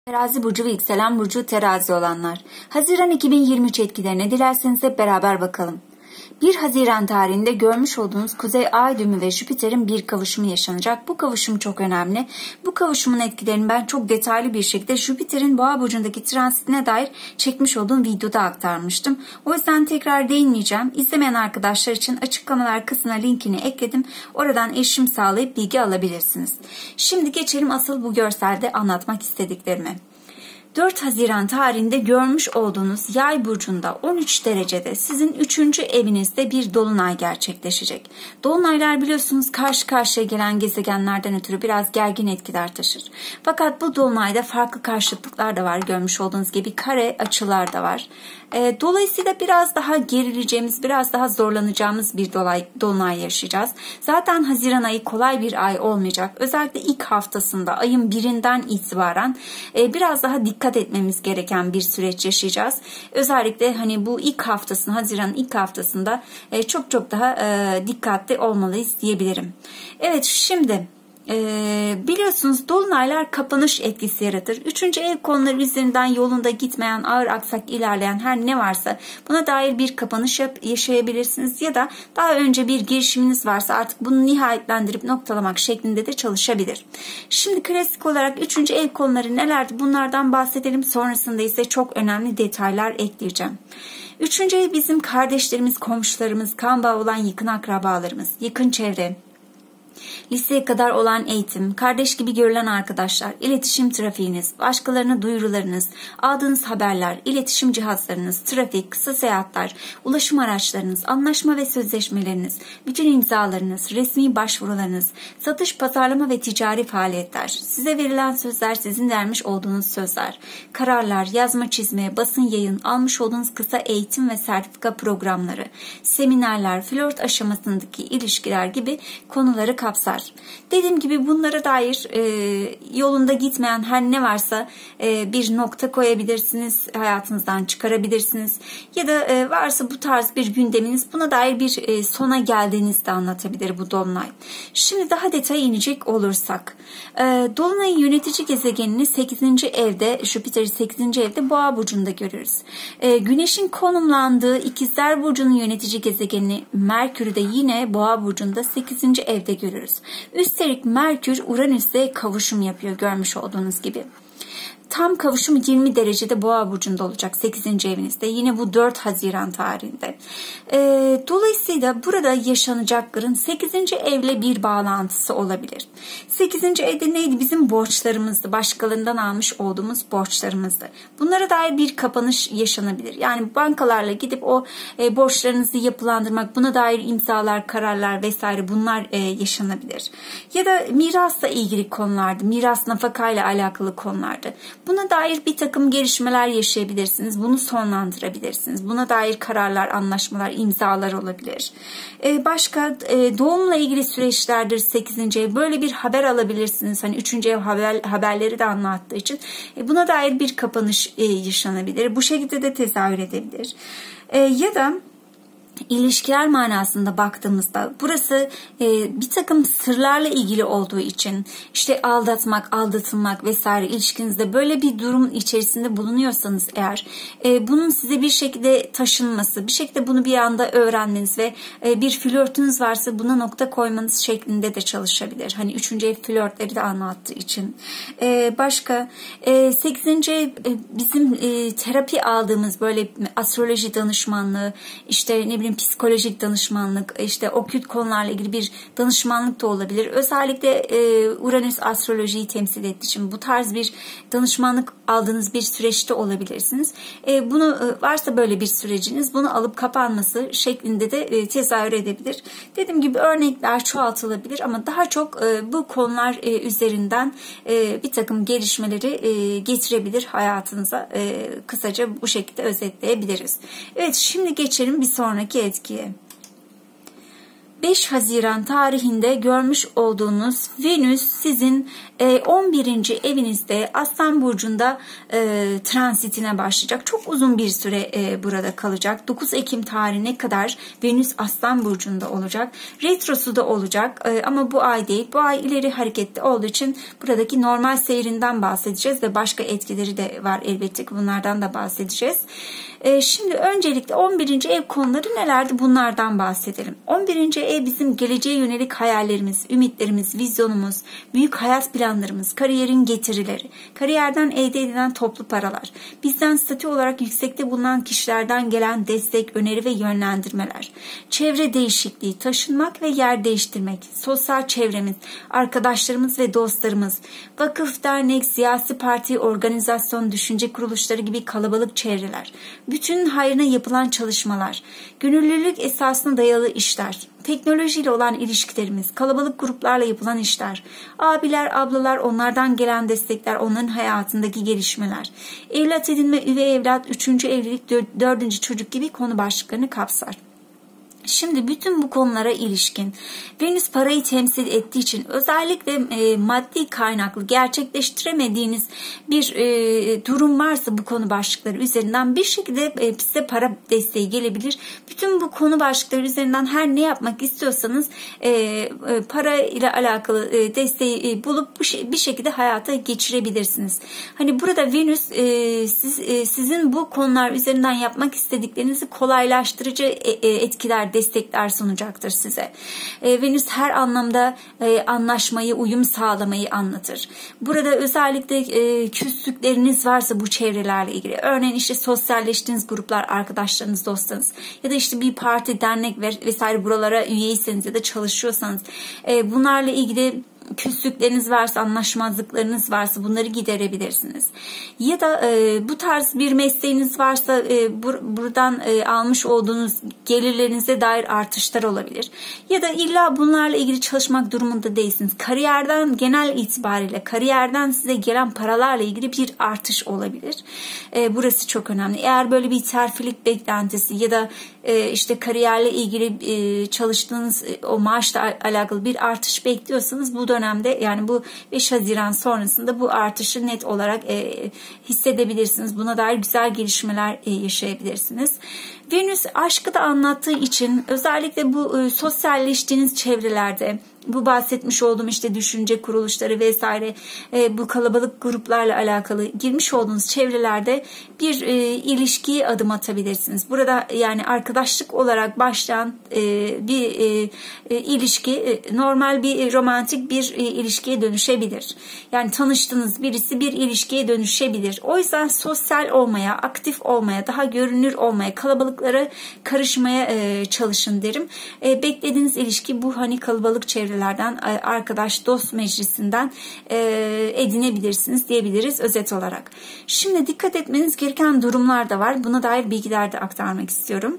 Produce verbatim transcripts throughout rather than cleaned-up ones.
Terazi burcu ve yükselen burcu terazi olanlar. Haziran iki bin yirmi üç etkilerine dilerseniz hep beraber bakalım. bir Haziran tarihinde görmüş olduğunuz Kuzey Ay düğümü ve Jüpiter'in bir kavuşumu yaşanacak. Bu kavuşum çok önemli. Bu kavuşumun etkilerini ben çok detaylı bir şekilde Jüpiter'in Boğa burcundaki transitine dair çekmiş olduğum videoda aktarmıştım. O yüzden tekrar değinmeyeceğim. İzlemeyen arkadaşlar için açıklamalar kısmına linkini ekledim. Oradan erişim sağlayıp bilgi alabilirsiniz. Şimdi geçelim asıl bu görselde anlatmak istediklerimi. dört Haziran tarihinde görmüş olduğunuz Yay burcunda on üç derecede sizin üçüncü evinizde bir dolunay gerçekleşecek. Dolunaylar biliyorsunuz karşı karşıya gelen gezegenlerden ötürü biraz gergin etkiler taşır. Fakat bu dolunayda farklı karşıtlıklar da var, görmüş olduğunuz gibi kare açılar da var. Dolayısıyla biraz daha gerileceğimiz, biraz daha zorlanacağımız bir dolay, dolunay yaşayacağız. Zaten Haziran ayı kolay bir ay olmayacak. Özellikle ilk haftasında ayın birinden itibaren biraz daha dikkat etmemiz gereken bir süreç yaşayacağız. Özellikle hani bu ilk haftasında, Haziran'ın ilk haftasında çok çok daha dikkatli olmalıyız diyebilirim. Evet, şimdi Ee, biliyorsunuz dolunaylar kapanış etkisi yaratır. Üçüncü ev konuları üzerinden yolunda gitmeyen, ağır aksak ilerleyen her ne varsa buna dair bir kapanış yap, yaşayabilirsiniz ya da daha önce bir girişiminiz varsa artık bunu nihayetlendirip noktalamak şeklinde de çalışabilir. Şimdi klasik olarak üçüncü ev konuları nelerdi, bunlardan bahsedelim. Sonrasında ise çok önemli detaylar ekleyeceğim. Üçüncü ev bizim kardeşlerimiz, komşularımız, kan bağı olan yakın akrabalarımız, yakın çevre, liseye kadar olan eğitim, kardeş gibi görülen arkadaşlar, iletişim trafiğiniz, başkalarına duyurularınız, aldığınız haberler, iletişim cihazlarınız, trafik, kısa seyahatler, ulaşım araçlarınız, anlaşma ve sözleşmeleriniz, bütün imzalarınız, resmi başvurularınız, satış, pazarlama ve ticari faaliyetler, size verilen sözler, sizin vermiş olduğunuz sözler, kararlar, yazma çizme, basın yayın, almış olduğunuz kısa eğitim ve sertifika programları, seminerler, flört aşamasındaki ilişkiler gibi konuları kapsar. Dediğim gibi bunlara dair e, yolunda gitmeyen her ne varsa e, bir nokta koyabilirsiniz, hayatınızdan çıkarabilirsiniz ya da e, varsa bu tarz bir gündeminiz, buna dair bir e, sona geldiğinizi de anlatabilir bu dolunay. Şimdi daha detaya inecek olursak, e, dolunayın yönetici gezegenini sekizinci evde, Jüpiter'i sekizinci evde Boğa burcunda görürüz. E, Güneşin konumlandığı İkizler burcunun yönetici gezegenini Merkür'ü de yine Boğa burcunda sekizinci evde görürüz. Üstelik Merkür Uranüs'le kavuşum yapıyor, görmüş olduğunuz gibi. Tam kavuşum yirmi derecede Boğa burcunda olacak sekizinci evinizde. Yine bu dört Haziran tarihinde. E, dolayısıyla burada yaşanacakların sekizinci evle bir bağlantısı olabilir. sekizinci evde neydi? Bizim borçlarımızdı. Başkalarından almış olduğumuz borçlarımızdı. Bunlara dair bir kapanış yaşanabilir. Yani bankalarla gidip o e, borçlarınızı yapılandırmak, buna dair imzalar, kararlar vesaire bunlar e, yaşanabilir. Ya da mirasla ilgili konulardı. Miras, nafakayla alakalı konulardı. Buna dair bir takım gelişmeler yaşayabilirsiniz. Bunu sonlandırabilirsiniz. Buna dair kararlar, anlaşmalar, imzalar olabilir. Ee, başka e, doğumla ilgili süreçlerdir sekizinci ev. Böyle bir haber alabilirsiniz. Hani üçüncü ev haber, haberleri de anlattığı için. E, buna dair bir kapanış e, yaşanabilir. Bu şekilde de tezahür edebilir. E, ya da İlişkiler manasında baktığımızda burası e, bir takım sırlarla ilgili olduğu için işte aldatmak, aldatılmak vesaire ilişkinizde böyle bir durum içerisinde bulunuyorsanız eğer e, bunun size bir şekilde taşınması, bir şekilde bunu bir anda öğrenmeniz ve e, bir flörtünüz varsa buna nokta koymanız şeklinde de çalışabilir. Hani üçüncü ev flörtleri de anlattığı için. E, başka e, sekizinci ev e, bizim e, terapi aldığımız böyle astroloji danışmanlığı, işte ne bileyim psikolojik danışmanlık, işte okült konularla ilgili bir danışmanlık da olabilir. Özellikle e, Uranüs astrolojiyi temsil ettiği için bu tarz bir danışmanlık aldığınız bir süreçte olabilirsiniz. E, bunu e, varsa böyle bir süreciniz, bunu alıp kapanması şeklinde de e, tezahür edebilir. Dediğim gibi örnekler çoğaltılabilir ama daha çok e, bu konular e, üzerinden e, bir takım gelişmeleri e, getirebilir hayatınıza. E, kısaca bu şekilde özetleyebiliriz. Evet, şimdi geçelim bir sonraki etkiye. beş Haziran tarihinde görmüş olduğunuz Venüs sizin on birinci evinizde Aslan Burcu'nda transitine başlayacak. Çok uzun bir süre burada kalacak. dokuz Ekim tarihine kadar Venüs Aslan Burcu'nda olacak. Retrosu da olacak ama bu ay değil. Bu ay ileri hareketli olduğu için buradaki normal seyrinden bahsedeceğiz ve başka etkileri de var elbette ki, bunlardan da bahsedeceğiz. Şimdi öncelikle on birinci ev konuları nelerdi, bunlardan bahsedelim. on birinci ev bizim geleceğe yönelik hayallerimiz, ümitlerimiz, vizyonumuz, büyük hayat planlarımız, kariyerin getirileri, kariyerden elde edilen toplu paralar, bizden statü olarak yüksekte bulunan kişilerden gelen destek, öneri ve yönlendirmeler, çevre değişikliği, taşınmak ve yer değiştirmek, sosyal çevremiz, arkadaşlarımız ve dostlarımız, vakıf, dernek, siyasi parti, organizasyon, düşünce kuruluşları gibi kalabalık çevreler, bütün hayrına yapılan çalışmalar, gönüllülük esasına dayalı işler, teknolojiyle olan ilişkilerimiz, kalabalık gruplarla yapılan işler, abiler, ablalar, onlardan gelen destekler, onların hayatındaki gelişmeler, evlat edinme, üvey evlat, üçüncü evlilik, dördüncü çocuk gibi konu başlıklarını kapsar. Şimdi bütün bu konulara ilişkin Venüs parayı temsil ettiği için özellikle e, maddi kaynaklı gerçekleştiremediğiniz bir e, durum varsa bu konu başlıkları üzerinden bir şekilde e, size para desteği gelebilir. Bütün bu konu başlıkları üzerinden her ne yapmak istiyorsanız e, e, para ile alakalı e, desteği e, bulup bu şey, bir şekilde hayata geçirebilirsiniz. Hani burada Venüs e, siz, e, sizin bu konular üzerinden yapmak istediklerinizi kolaylaştırıcı e, e, etkiler, destekler sunacaktır size. E, Venüs her anlamda e, anlaşmayı, uyum sağlamayı anlatır. Burada özellikle e, küslükleriniz varsa bu çevrelerle ilgili, örneğin işte sosyalleştiğiniz gruplar, arkadaşlarınız, dostlarınız ya da işte bir parti, dernek vesaire buralara üyeyseniz ya da çalışıyorsanız e, bunlarla ilgili küslükleriniz varsa, anlaşmazlıklarınız varsa bunları giderebilirsiniz. Ya da e, bu tarz bir mesleğiniz varsa e, bur buradan e, almış olduğunuz gelirlerinize dair artışlar olabilir. Ya da illa bunlarla ilgili çalışmak durumunda değilsiniz. Kariyerden, genel itibariyle kariyerden size gelen paralarla ilgili bir artış olabilir. E, burası çok önemli. Eğer böyle bir terfilik beklentisi ya da e, işte kariyerle ilgili e, çalıştığınız e, o maaşla alakalı bir artış bekliyorsanız bu dönemde, yani bu beş Haziran sonrasında bu artışı net olarak e, hissedebilirsiniz. Buna dair güzel gelişmeler e, yaşayabilirsiniz. Venüs aşkı da anlattığı için özellikle bu e, sosyalleştiğiniz çevrelerde, bu bahsetmiş olduğum işte düşünce kuruluşları vesaire, e, bu kalabalık gruplarla alakalı girmiş olduğunuz çevrelerde bir e, ilişkiye adım atabilirsiniz. Burada yani arkadaşlık olarak başlayan e, bir e, e, ilişki e, normal bir e, romantik bir e, ilişkiye dönüşebilir. Yani tanıştığınız birisi bir ilişkiye dönüşebilir. O yüzden sosyal olmaya, aktif olmaya, daha görünür olmaya, kalabalıklara karışmaya e, çalışın derim. E, beklediğiniz ilişki bu hani kalabalık çevre arkadaş, dost meclisinden e, edinebilirsiniz diyebiliriz özet olarak. Şimdi dikkat etmeniz gereken durumlar da var. Buna dair bilgiler de aktarmak istiyorum.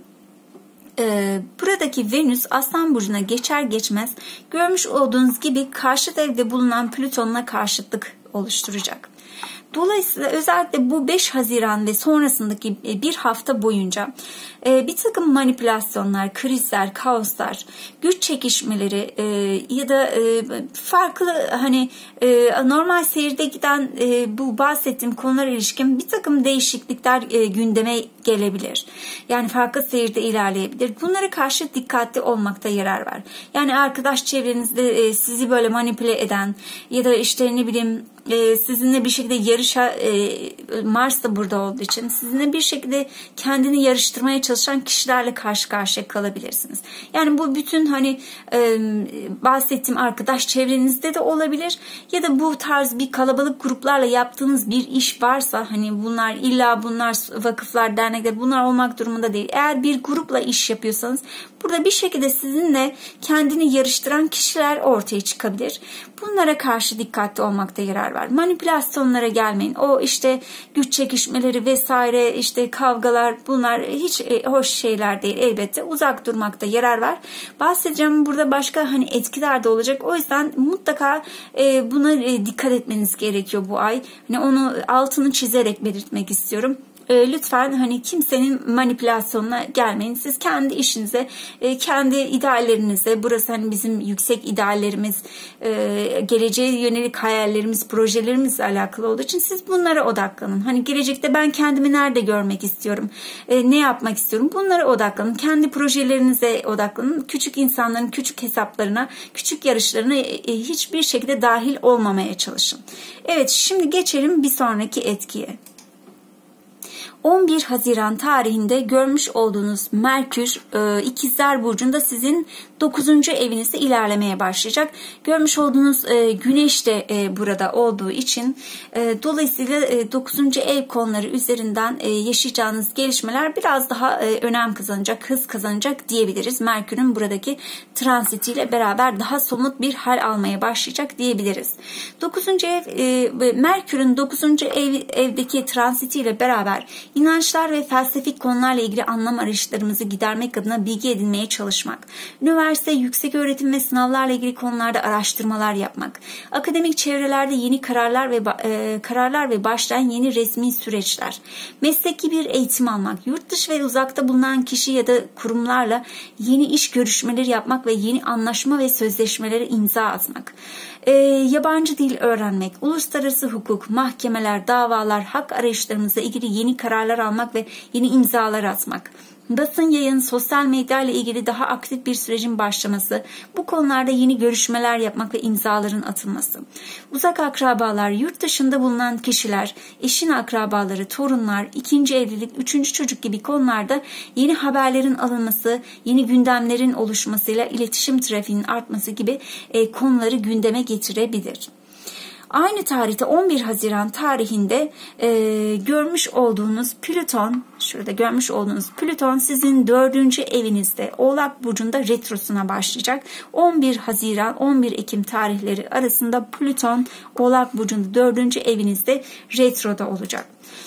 E, buradaki Venüs Aslan Burcu'na geçer geçmez görmüş olduğunuz gibi karşıt evde bulunan Plüton'la karşıtlık oluşturacak. Dolayısıyla özellikle bu beş Haziran ve sonrasındaki bir hafta boyunca bir takım manipülasyonlar, krizler, kaoslar, güç çekişmeleri ya da farklı hani normal seyirde giden bu bahsettiğim konulara ilişkin bir takım değişiklikler gündeme gelebilir. Yani farklı seyirde ilerleyebilir. Bunlara karşı dikkatli olmakta yarar var. Yani arkadaş çevrenizde sizi böyle manipüle eden ya da işte ne bileyim sizinle bir şekilde yarışa, Mars da burada olduğu için sizinle bir şekilde kendini yarıştırmaya çalışan kişilerle karşı karşıya kalabilirsiniz. Yani bu bütün hani bahsettiğim arkadaş çevrenizde de olabilir ya da bu tarz bir kalabalık gruplarla yaptığınız bir iş varsa, hani bunlar illa bunlar vakıflar, dernekler, bunlar olmak durumunda değil. Eğer bir grupla iş yapıyorsanız burada bir şekilde sizinle kendini yarıştıran kişiler ortaya çıkabilir. Bunlara karşı dikkatli olmakta yarar var. Manipülasyonlara gelmeyin. O işte güç çekişmeleri vesaire, işte kavgalar, bunlar hiç hoş şeyler değil elbette. Uzak durmakta yarar var. Bahsedeceğim burada başka hani etkiler de olacak. O yüzden mutlaka buna dikkat etmeniz gerekiyor bu ay. Hani onu altını çizerek belirtmek istiyorum. e, lütfen hani kimsenin manipülasyonuna gelmeyin. Siz kendi işinize, e, kendi ideallerinize, burası hani bizim yüksek ideallerimiz, e, geleceğe yönelik hayallerimiz, projelerimizle alakalı olduğu için siz bunlara odaklanın. Hani gelecekte ben kendimi nerede görmek istiyorum, e, ne yapmak istiyorum, bunlara odaklanın. Kendi projelerinize odaklanın. Küçük insanların küçük hesaplarına, küçük yarışlarına e, hiçbir şekilde dahil olmamaya çalışın. Evet, şimdi geçelim bir sonraki etkiye. on bir Haziran tarihinde görmüş olduğunuz Merkür e, İkizler Burcu'nda sizin dokuzuncu evinizde ilerlemeye başlayacak. Görmüş olduğunuz e, Güneş de e, burada olduğu için e, dolayısıyla e, dokuzuncu ev konuları üzerinden e, yaşayacağınız gelişmeler biraz daha e, önem kazanacak, hız kazanacak diyebiliriz. Merkür'ün buradaki transitiyle beraber daha somut bir hal almaya başlayacak diyebiliriz. dokuzuncu ev, e, Merkür'ün dokuzuncu ev, evdeki transitiyle beraber İnançlar ve felsefik konularla ilgili anlam arayışlarımızı gidermek adına bilgi edinmeye çalışmak, üniversite, yüksek öğretim ve sınavlarla ilgili konularda araştırmalar yapmak, akademik çevrelerde yeni kararlar ve e, kararlar ve başlayan yeni resmi süreçler, mesleki bir eğitim almak, yurt dışı ve uzakta bulunan kişi ya da kurumlarla yeni iş görüşmeleri yapmak ve yeni anlaşma ve sözleşmelere imza atmak, e, yabancı dil öğrenmek, uluslararası hukuk, mahkemeler, davalar, hak arayışlarımızla ilgili yeni kararlar almak ve yeni imzalar atmak, basın yayın, sosyal medya ile ilgili daha aktif bir sürecin başlaması, bu konularda yeni görüşmeler yapmak ve imzaların atılması, uzak akrabalar, yurt dışında bulunan kişiler, eşin akrabaları, torunlar, ikinci evlilik, üçüncü çocuk gibi konularda yeni haberlerin alınması, yeni gündemlerin oluşmasıyla iletişim trafiğinin artması gibi e, konuları gündeme getirebilir. Aynı tarihte on bir Haziran tarihinde e, görmüş olduğunuz Plüton, şurada görmüş olduğunuz Plüton sizin dördüncü evinizde Oğlak Burcu'nda retrosuna başlayacak. on bir Haziran on bir Ekim tarihleri arasında Plüton Oğlak Burcu'nda dördüncü evinizde retroda olacak.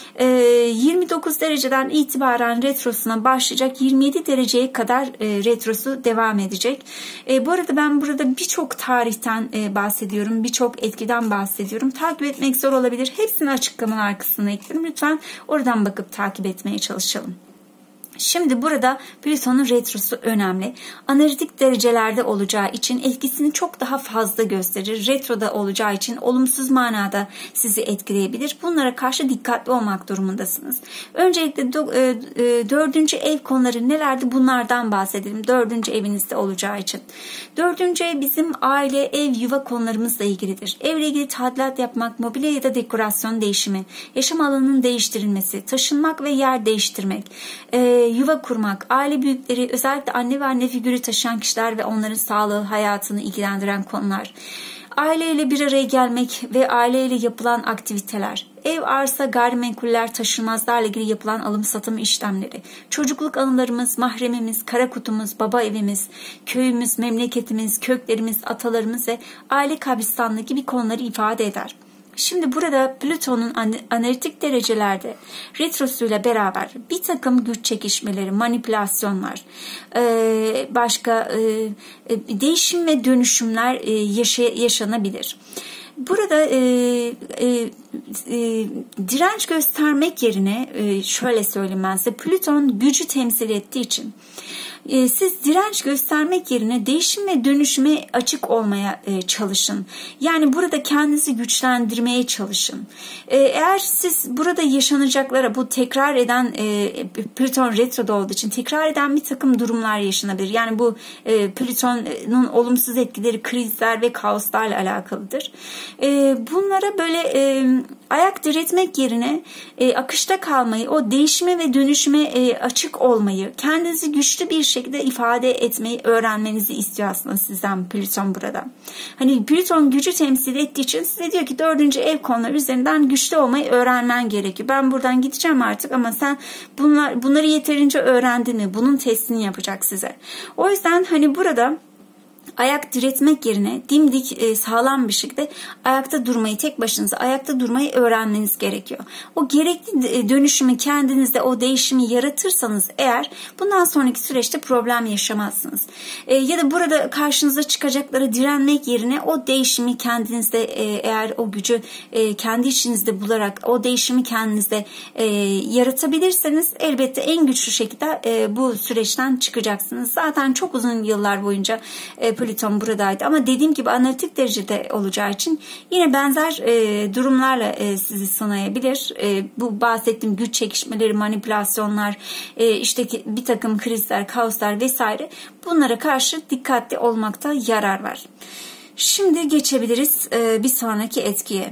yirmi dokuz dereceden itibaren retrosuna başlayacak, yirmi yedi dereceye kadar retrosu devam edecek. Bu arada ben burada birçok tarihten bahsediyorum, birçok etkiden bahsediyorum. Takip etmek zor olabilir. Hepsini açıklamalar kısmına ekledim. Lütfen oradan bakıp takip etmeye çalışalım. Şimdi burada Plüton'un retrosu önemli. Analitik derecelerde olacağı için etkisini çok daha fazla gösterir. Retroda olacağı için olumsuz manada sizi etkileyebilir. Bunlara karşı dikkatli olmak durumundasınız. Öncelikle dördüncü ev konuları nelerdi? Bunlardan bahsedelim. Dördüncü evinizde olacağı için. Dördüncü ev bizim aile, ev, yuva konularımızla ilgilidir. Evle ilgili tadilat yapmak, mobilya ya da dekorasyon değişimi, yaşam alanının değiştirilmesi, taşınmak ve yer değiştirmek, e, yuva kurmak, aile büyükleri, özellikle anne ve anne figürü taşıyan kişiler ve onların sağlığı, hayatını ilgilendiren konular, aileyle bir araya gelmek ve aileyle yapılan aktiviteler, ev, arsa, gayrimenkuller, taşınmazlarla ilgili yapılan alım satım işlemleri, çocukluk anılarımız, mahremimiz, kara kutumuz, baba evimiz, köyümüz, memleketimiz, köklerimiz, atalarımız ve aile kabristanlığı gibi konuları ifade eder. Şimdi burada Plüton'un analitik derecelerde retrosuyla beraber bir takım güç çekişmeleri, manipülasyonlar, başka değişim ve dönüşümler yaşanabilir. Burada e, e, e, direnç göstermek yerine e, şöyle söyleyeyim ben size, Plüton gücü temsil ettiği için e, siz direnç göstermek yerine değişim ve dönüşüme açık olmaya e, çalışın. Yani burada kendinizi güçlendirmeye çalışın. E, eğer siz burada yaşanacaklara, bu tekrar eden e, Plüton retroda olduğu için tekrar eden bir takım durumlar yaşanabilir. Yani bu e, Plüton'un olumsuz etkileri, krizler ve kaoslarla alakalıdır. E, bunlara böyle e, ayak diretmek yerine e, akışta kalmayı, o değişime ve dönüşüme e, açık olmayı, kendinizi güçlü bir şekilde ifade etmeyi öğrenmenizi istiyor aslında sizden Plüton burada. Hani Plüton gücü temsil ettiği için size diyor ki dördüncü ev konuları üzerinden güçlü olmayı öğrenmen gerekiyor. Ben buradan gideceğim artık ama sen bunlar, bunları yeterince öğrendin mi? Bunun testini yapacak size. O yüzden hani burada ayak diretmek yerine dimdik, e, sağlam bir şekilde ayakta durmayı, tek başınıza ayakta durmayı öğrenmeniz gerekiyor. O gerekli dönüşümü kendinizde, o değişimi yaratırsanız eğer, bundan sonraki süreçte problem yaşamazsınız. E, ya da burada karşınıza çıkacaklara direnmek yerine o değişimi kendinizde, e, eğer o gücü e, kendi içinizde bularak o değişimi kendinizde e, yaratabilirseniz elbette en güçlü şekilde e, bu süreçten çıkacaksınız. Zaten çok uzun yıllar boyunca e, Plüton buradaydı ama dediğim gibi analitik derecede olacağı için yine benzer e, durumlarla e, sizi sınayabilir. E, bu bahsettiğim güç çekişmeleri, manipülasyonlar, e, işte bir takım krizler, kaoslar vesaire, bunlara karşı dikkatli olmakta yarar var. Şimdi geçebiliriz e, bir sonraki etkiye.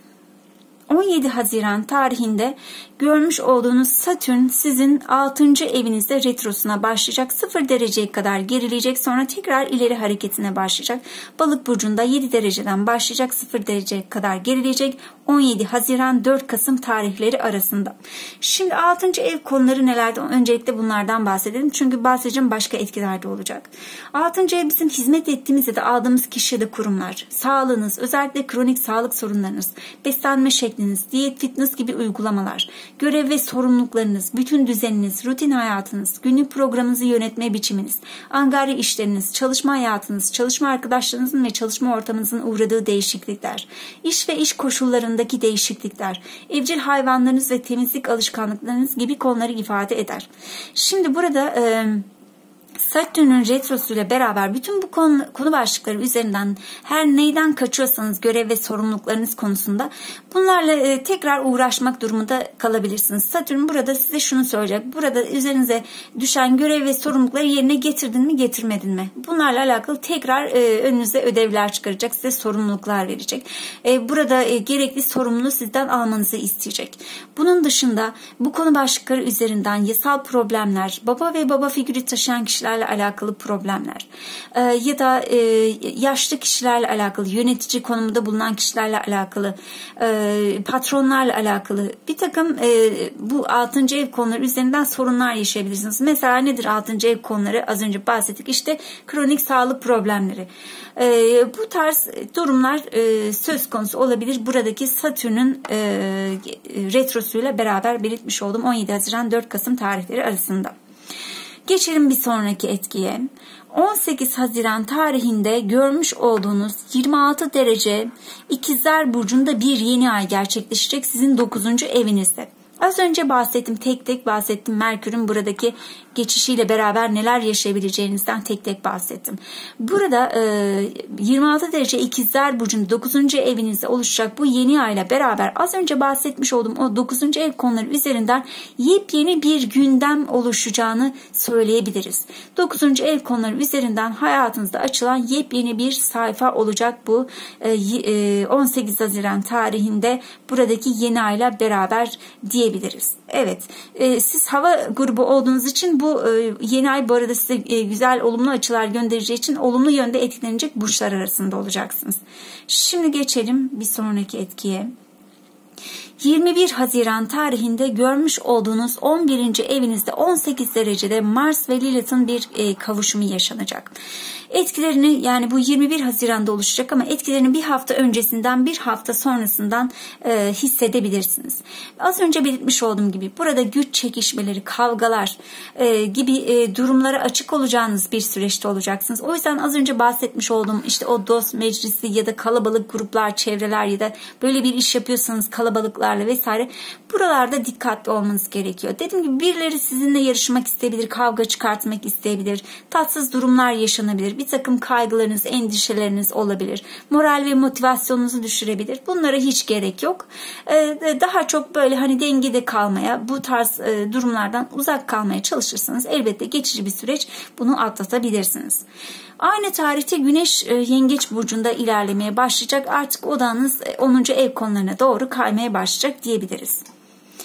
on yedi Haziran tarihinde görmüş olduğunuz Satürn sizin altıncı evinizde retrosuna başlayacak. sıfır dereceye kadar gerileyecek, sonra tekrar ileri hareketine başlayacak. Balık burcunda yedi dereceden başlayacak, sıfır dereceye kadar gerileyecek. on yedi Haziran dört Kasım tarihleri arasında. Şimdi altıncı ev konuları nelerdi? Öncelikle bunlardan bahsedelim. Çünkü bahsedeceğim başka etkiler de olacak. altıncı ev bizim hizmet ettiğimiz ya da aldığımız kişi ya da kurumlar, sağlığınız, özellikle kronik sağlık sorunlarınız, beslenme şekliniz, diyet, fitness gibi uygulamalar, görev ve sorumluluklarınız, bütün düzeniniz, rutin hayatınız, günlük programınızı yönetme biçiminiz, angarya işleriniz, çalışma hayatınız, çalışma arkadaşlarınızın ve çalışma ortamınızın uğradığı değişiklikler, iş ve iş koşullarındaki değişiklikler, evcil hayvanlarınız ve temizlik alışkanlıklarınız gibi konuları ifade eder. Şimdi burada e, Satürn'ün retrosuyla beraber bütün bu konu, konu başlıkları üzerinden her neyden kaçıyorsanız görev ve sorumluluklarınız konusunda bunlarla e, tekrar uğraşmak durumunda kalabilirsiniz. Satürn burada size şunu söyleyecek. Burada üzerinize düşen görev ve sorumlulukları yerine getirdin mi, getirmedin mi? Bunlarla alakalı tekrar e, önünüze ödevler çıkaracak, size sorumluluklar verecek. E, burada e, gerekli sorumluluğu sizden almanızı isteyecek. Bunun dışında bu konu başlıkları üzerinden yasal problemler, baba ve baba figürü taşıyan kişiler alakalı problemler ee, ya da e, yaşlı kişilerle alakalı, yönetici konumunda bulunan kişilerle alakalı, e, patronlarla alakalı bir takım e, bu altıncı ev konuları üzerinden sorunlar yaşayabilirsiniz. Mesela nedir altıncı ev konuları? Az önce bahsettik. İşte kronik sağlık problemleri. E, bu tarz durumlar e, söz konusu olabilir. Buradaki Satürn'ün e, retrosuyla beraber belirtmiş olduğum on yedi Haziran dört Kasım tarihleri arasında. Geçelim bir sonraki etkiye. on sekiz Haziran tarihinde görmüş olduğunuz yirmi altı derece İkizler Burcu'nda bir yeni ay gerçekleşecek sizin dokuzuncu evinizde. Az önce bahsettim, tek tek bahsettim. Merkür'ün buradaki geçişiyle beraber neler yaşayabileceğinizden tek tek bahsettim. Burada e, yirmi altı derece İkizler Burcu'nun dokuzuncu evinizde oluşacak bu yeni ayla beraber az önce bahsetmiş olduğum o dokuzuncu ev konuları üzerinden yepyeni bir gündem oluşacağını söyleyebiliriz. dokuzuncu ev konuları üzerinden hayatınızda açılan yepyeni bir sayfa olacak bu e, on sekiz Haziran tarihinde buradaki yeni ayla beraber diyebiliriz. Evet, e, siz hava grubu olduğunuz için bu e, yeni ay bu arada size e, güzel olumlu açılar göndereceği için olumlu yönde etkilenecek burçlar arasında olacaksınız. Şimdi geçelim bir sonraki etkiye. yirmi bir Haziran tarihinde görmüş olduğunuz on birinci evinizde on sekiz derecede Mars ve Lilith'in bir e, kavuşumu yaşanacak. Etkilerini, yani bu yirmi bir Haziran'da oluşacak ama etkilerini bir hafta öncesinden bir hafta sonrasından e, hissedebilirsiniz. Az önce belirtmiş olduğum gibi burada güç çekişmeleri, kavgalar e, gibi e, durumlara açık olacağınız bir süreçte olacaksınız. O yüzden az önce bahsetmiş olduğum işte o dost meclisi ya da kalabalık gruplar, çevreler ya da böyle bir iş yapıyorsanız kalabalıklarla vesaire, buralarda dikkatli olmanız gerekiyor. Dediğim gibi birileri sizinle yarışmak isteyebilir, kavga çıkartmak isteyebilir, tatsız durumlar yaşanabilir. Bir takım kaygılarınız, endişeleriniz olabilir. Moral ve motivasyonunuzu düşürebilir. Bunlara hiç gerek yok. Daha çok böyle hani dengede kalmaya, bu tarz durumlardan uzak kalmaya çalışırsanız elbette geçici bir süreç, bunu atlatabilirsiniz. Aynı tarihte Güneş Yengeç Burcu'nda ilerlemeye başlayacak. Artık odağınız onuncu ev konularına doğru kaymaya başlayacak diyebiliriz.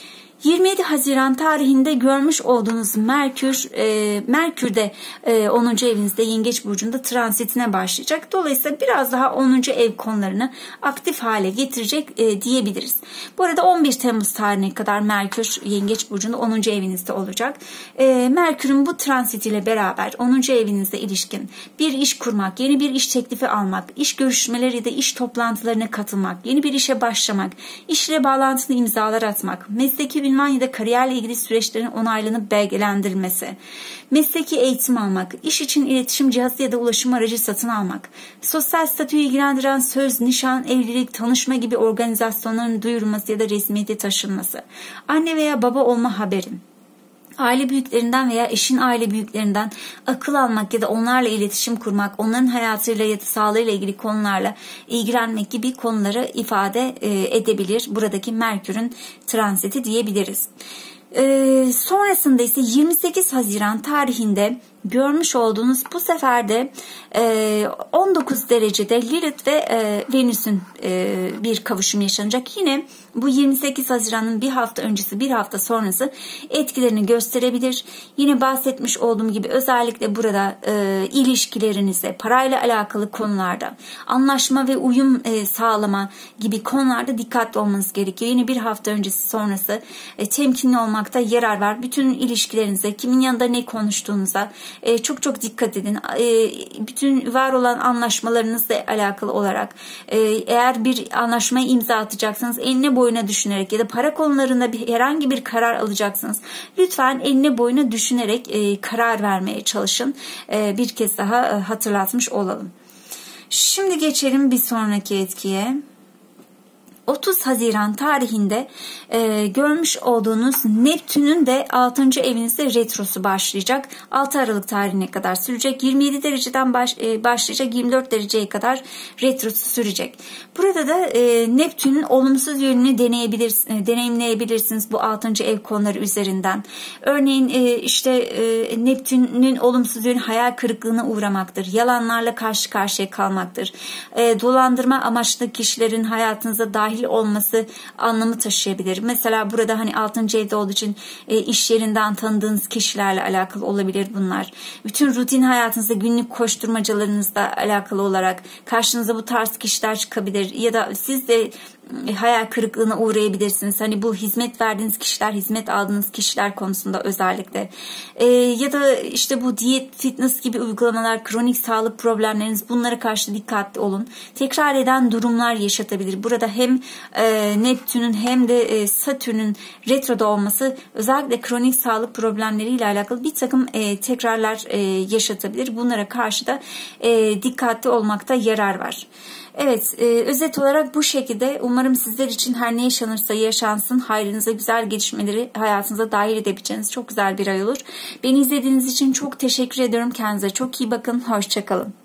yirmi yedi Haziran tarihinde görmüş olduğunuz Merkür, e, Merkür'de e, onuncu evinizde Yengeç burcunda transitine başlayacak. Dolayısıyla biraz daha onuncu ev konularını aktif hale getirecek e, diyebiliriz. Bu arada on bir Temmuz tarihine kadar Merkür Yengeç burcunda onuncu evinizde olacak. E, Merkür'ün bu transitiyle beraber onuncu evinizde ilişkin bir iş kurmak, yeni bir iş teklifi almak, iş görüşmeleri ya da iş toplantılarına katılmak, yeni bir işe başlamak, işle bağlantılı imzalar atmak, mesleki ünvan ya da kariyerle ilgili süreçlerin onaylanıp belgelendirilmesi, mesleki eğitim almak, iş için iletişim cihazı ya da ulaşım aracı satın almak, sosyal statüyü ilgilendiren söz, nişan, evlilik, tanışma gibi organizasyonların duyurulması ya da resmiyete taşınması, anne veya baba olma haberi, aile büyüklerinden veya eşin aile büyüklerinden akıl almak ya da onlarla iletişim kurmak, onların hayatıyla ya da sağlığıyla ilgili konularla ilgilenmek gibi konuları ifade edebilir. Buradaki Merkür'ün transiti diyebiliriz. Ee, sonrasında ise yirmi sekiz Haziran tarihinde görmüş olduğunuz bu sefer de e, on dokuz derecede Lilith ve e, Venüs'ün e, bir kavuşum yaşanacak. Yine bu yirmi sekiz Haziran'ın bir hafta öncesi, bir hafta sonrası etkilerini gösterebilir. Yine bahsetmiş olduğum gibi özellikle burada e, ilişkilerinizde, parayla alakalı konularda, anlaşma ve uyum e, sağlama gibi konularda dikkatli olmanız gerekiyor. Yine bir hafta öncesi sonrası e, temkinli olmakta yarar var. Bütün ilişkilerinize, kimin yanında ne konuştuğunuza e, çok çok dikkat edin. E, bütün var olan anlaşmalarınızla alakalı olarak e, eğer bir anlaşmaya imza atacaksınız, enine boyuna düşünerek ya da para konularında bir, herhangi bir karar alacaksınız. Lütfen enine boyuna düşünerek e, karar vermeye çalışın. E, bir kez daha e, hatırlatmış olalım. Şimdi geçelim bir sonraki etkiye. otuz Haziran tarihinde e, görmüş olduğunuz Neptün'ün de altıncı evinizde retrosu başlayacak. altı Aralık tarihine kadar sürecek. yirmi yedi dereceden baş, e, başlayacak. yirmi dört dereceye kadar retrosu sürecek. Burada da e, Neptün'ün olumsuz yönünü deneyebilirsiniz, e, deneyimleyebilirsiniz bu altıncı ev konuları üzerinden. Örneğin e, işte e, Neptün'ün olumsuz yönü hayal kırıklığına uğramaktır. Yalanlarla karşı karşıya kalmaktır. E, dolandırma amaçlı kişilerin hayatınıza dahil olması anlamı taşıyabilir. Mesela burada hani altıncı evde olduğu için e, iş yerinden tanıdığınız kişilerle alakalı olabilir bunlar. Bütün rutin hayatınızda, günlük koşturmacalarınızla alakalı olarak karşınıza bu tarz kişiler çıkabilir ya da siz de hayal kırıklığına uğrayabilirsiniz. Hani bu hizmet verdiğiniz kişiler, hizmet aldığınız kişiler konusunda özellikle. Ee, ya da işte bu diyet, fitness gibi uygulamalar, kronik sağlık problemleriniz, bunlara karşı dikkatli olun. Tekrar eden durumlar yaşatabilir. Burada hem e, Neptün'ün hem de e, Satürn'ün retroda olması özellikle kronik sağlık problemleriyle alakalı bir takım e, tekrarlar e, yaşatabilir. Bunlara karşı da e, dikkatli olmakta yarar var. Evet, e, özet olarak bu şekilde. Umarım sizler için her ne yaşanırsa yaşansın, hayrınıza güzel gelişmeleri hayatınıza dahil edebileceğiniz çok güzel bir ay olur. Beni izlediğiniz için çok teşekkür ediyorum. Kendinize çok iyi bakın. Hoşça kalın.